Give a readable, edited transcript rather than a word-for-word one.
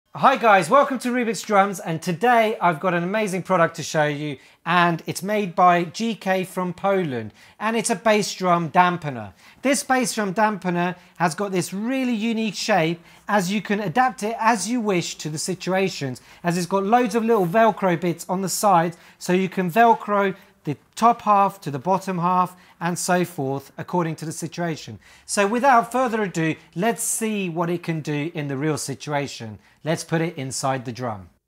Hi guys, welcome to Rubix Drums, and today I've got an amazing product to show you, and it's made by GK from Poland, and it's a bass drum dampener. This bass drum dampener has got this really unique shape, as you can adapt it as you wish to the situations, as it's got loads of little Velcro bits on the sides, so you can Velcro the top half to the bottom half and so forth according to the situation. So without further ado, let's see what it can do in the real situation. Let's put it inside the drum.